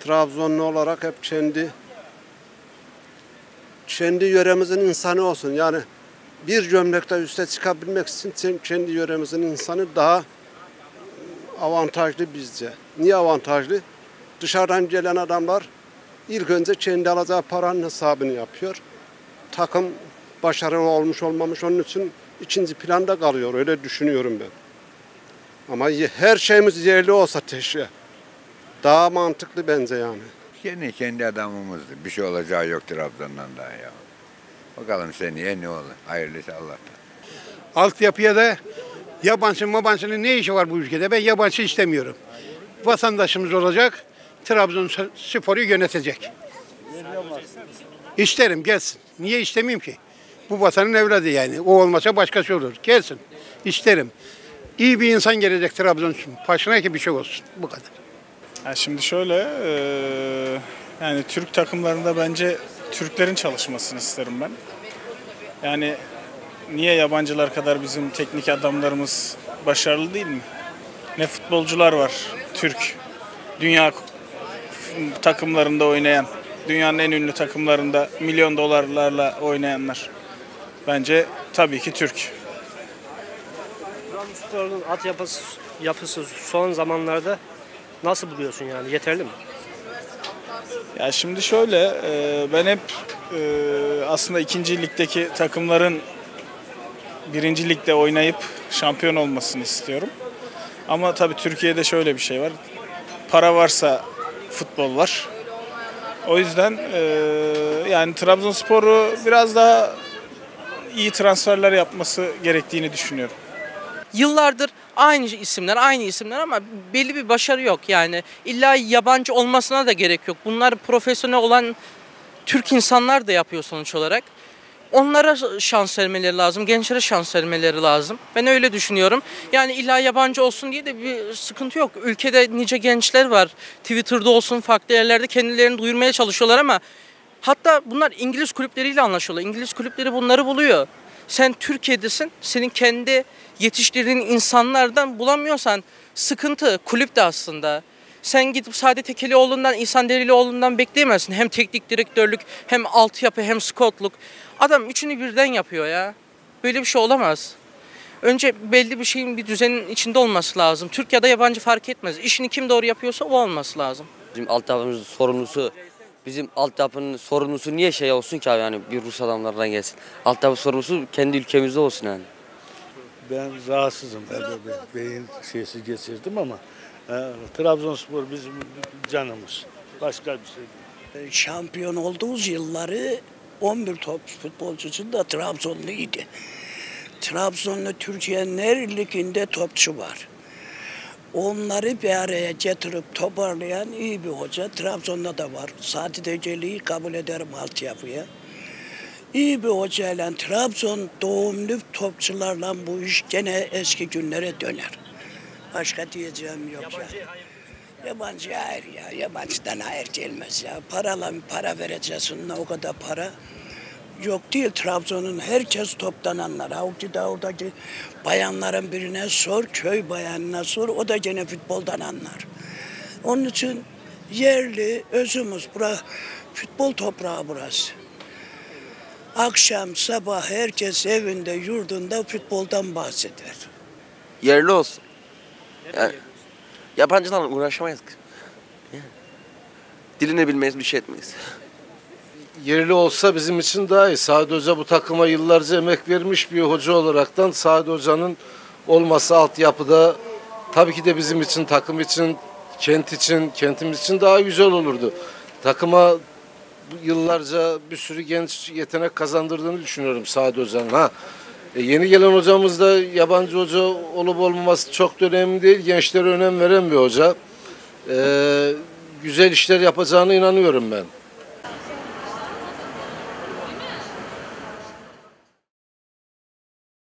Trabzonlu olarak hep kendi yöremizin insanı olsun. Yani bir gömlekte üste çıkabilmek için kendi yöremizin insanı daha avantajlı bizce. Niye avantajlı? Dışarıdan gelen adamlar ilk önce kendi alacağı paranın hesabını yapıyor. Takım başarılı olmuş olmamış onun için ikinci planda kalıyor. Öyle düşünüyorum ben. Ama her şeyimiz yerli olsa teşe. Daha mantıklı bence yani. Kendi adamımızdı. Bir şey olacağı yok Trabzon'dan daha ya. Bakalım seneye ne olur. Hayırlısı Allah'tan. Altyapıya da yabancının ne işi var bu ülkede? Ben yabancı istemiyorum. Vatandaşımız olacak, Trabzonspor'u yönetecek. İsterim gelsin. Niye istemeyeyim ki? Bu vatanın evladı yani. O olmasa başkası olur. Gelsin. İsterim. İyi bir insan gelecek Trabzon başına ki bir şey olsun. Bu kadar. Yani şimdi şöyle, yani Türk takımlarında bence Türklerin çalışmasını isterim ben. Yani niye yabancılar kadar bizim teknik adamlarımız başarılı değil mi? Ne futbolcular var Türk, dünya takımlarında oynayan, dünyanın en ünlü takımlarında milyon dolarlarla oynayanlar. Bence tabii ki Türk. Trabzonspor'un yapısı son zamanlarda nasıl buluyorsun yani? Yeterli mi? Ya şimdi şöyle, ben hep aslında 2. ligdeki takımların 1. ligde oynayıp şampiyon olmasını istiyorum. Ama tabii Türkiye'de şöyle bir şey var. Para varsa futbol var. O yüzden yani Trabzonspor'u biraz daha iyi transferler yapması gerektiğini düşünüyorum. Yıllardır aynı isimler ama belli bir başarı yok yani. İlla yabancı olmasına da gerek yok. Bunlar profesyonel olan Türk insanlar da yapıyor sonuç olarak. Onlara şans vermeleri lazım, gençlere şans vermeleri lazım. Ben öyle düşünüyorum. Yani illa yabancı olsun diye de bir sıkıntı yok. Ülkede nice gençler var. Twitter'da olsun, farklı yerlerde kendilerini duyurmaya çalışıyorlar ama hatta bunlar İngiliz kulüpleriyle anlaşıyorlar. İngiliz kulüpleri bunları buluyor. Sen Türkiye'desin, senin kendi yetiştirdiğin insanlardan bulamıyorsan sıkıntı kulüp de aslında. Sen gidip Saadet Ekelioğlu'ndan, İhsan Derilioğlu'ndan bekleyemezsin. Hem teknik direktörlük, hem altyapı, hem skoutluk. Adam üçünü birden yapıyor ya. Böyle bir şey olamaz. Önce belli bir şeyin, bir düzenin içinde olması lazım. Türk ya da yabancı fark etmez. İşini kim doğru yapıyorsa o olması lazım. Bizim altyapının sorumlusu niye şey olsun ki abi yani bir Rus adamlardan gelsin. Altyapı sorumlusu kendi ülkemizde olsun yani. Ben rahatsızım. Beyin şeysi geçirdim ama Trabzonspor bizim canımız. Başka bir şey değil. Şampiyon olduğumuz yılları 11 top futbolcusu da Trabzonluydu. Trabzonlu Türkiye'nin her liginde topçu var. Onları bir araya getirip toparlayan iyi bir hoca. Trabzon'da da var. Saadet Eceli'yi kabul ederim altyapıya. İyi bir hocayla Trabzon doğumlu topçularla bu iş gene eski günlere döner. Başka diyeceğim yok ya. Yabancı hayır ya. Yabancıdan hayır gelmez ya. Para vereceksin o kadar para. Yok değil Trabzon'un herkes toptan anlar. Oradaki bayanların birine sor, köy bayanına sor, o da gene futboldan anlar. Onun için yerli özümüz, futbol toprağı burası. Akşam, sabah herkes evinde, yurdunda futboldan bahseder. Yerli olsun. Yani, yabancılarla uğraşamayız. Dilini bilmeyiz, bir şey etmeyiz. Yerli olsa bizim için daha iyi. Sadi Hoca bu takıma yıllarca emek vermiş bir hoca olaraktan Sadi Hoca'nın olması altyapıda tabii ki de bizim için, takım için, kentimiz için daha güzel olurdu. Takıma yıllarca bir sürü genç yetenek kazandırdığını düşünüyorum Sadi Hoca'nın. Yeni gelen hocamız da yabancı hoca olup olmaması çok da önemli değil. Gençlere önem veren bir hoca. Güzel işler yapacağına inanıyorum ben.